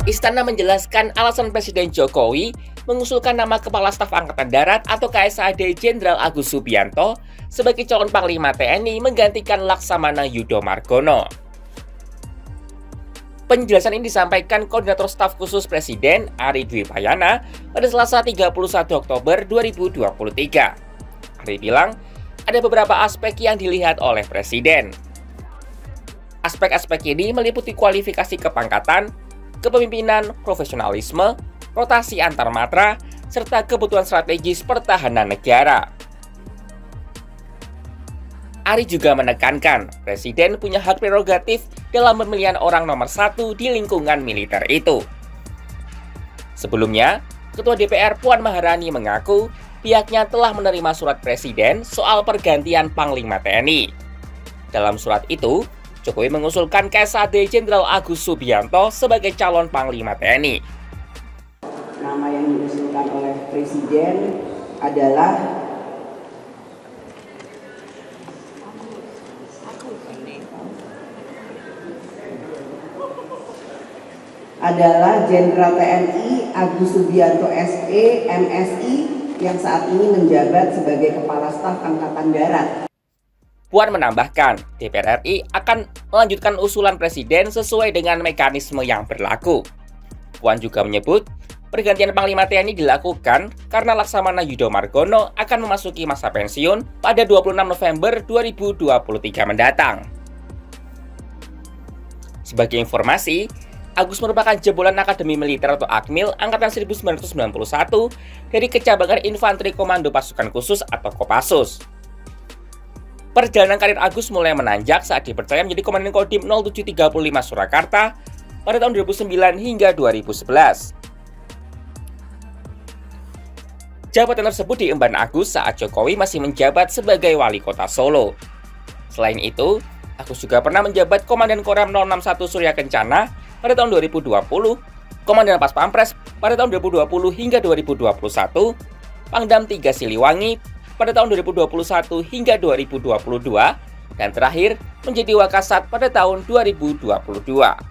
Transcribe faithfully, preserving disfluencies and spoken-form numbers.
Istana menjelaskan alasan Presiden Jokowi mengusulkan nama Kepala Staf Angkatan Darat atau K S A D Jenderal Agus Subianto sebagai calon Panglima T N I menggantikan Laksamana Yudho Margono. Penjelasan ini disampaikan Koordinator Staf Khusus Presiden Ari Dwi Payana pada Selasa tiga puluh satu Oktober dua ribu dua puluh tiga. Ari bilang, ada beberapa aspek yang dilihat oleh Presiden. Aspek-aspek ini meliputi kualifikasi kepangkatan, kepemimpinan, profesionalisme, rotasi antar matra, serta kebutuhan strategis pertahanan negara. Ari juga menekankan, Presiden punya hak prerogatif dalam pemilihan orang nomor satu di lingkungan militer itu. Sebelumnya, Ketua D P R Puan Maharani mengaku pihaknya telah menerima surat Presiden soal pergantian Panglima T N I. Dalam surat itu, Jokowi mengusulkan K S A D Jenderal Agus Subianto sebagai calon Panglima T N I. Nama yang diusulkan oleh Presiden adalah adalah Jenderal T N I Agus Subianto S E M Si yang saat ini menjabat sebagai Kepala Staf Angkatan Darat. Puan menambahkan, D P R R I akan melanjutkan usulan Presiden sesuai dengan mekanisme yang berlaku. Puan juga menyebut, pergantian Panglima T N I dilakukan karena Laksamana Yudho Margono akan memasuki masa pensiun pada dua puluh enam November dua ribu dua puluh tiga mendatang. Sebagai informasi, Agus merupakan jebolan Akademi Militer atau Akmil Angkatan seribu sembilan ratus sembilan puluh satu dari Kecabangan Infanteri Komando Pasukan Khusus atau Kopassus. Perjalanan karir Agus mulai menanjak saat dipercaya menjadi Komandan Kodim nol tujuh tiga lima Surakarta pada tahun dua ribu sembilan hingga dua ribu sebelas. Jabatan tersebut diemban Agus saat Jokowi masih menjabat sebagai Wali Kota Solo. Selain itu, Agus juga pernah menjabat Komandan Koram nol enam satu Surya Kencana pada tahun dua ribu dua puluh, Komandan Pas Pampres pada tahun dua ribu dua puluh hingga dua ribu dua puluh satu, Pangdam tiga Siliwangi pada tahun dua ribu dua puluh satu hingga dua ribu dua puluh dua, dan terakhir menjadi Wakasat pada tahun dua ribu dua puluh dua.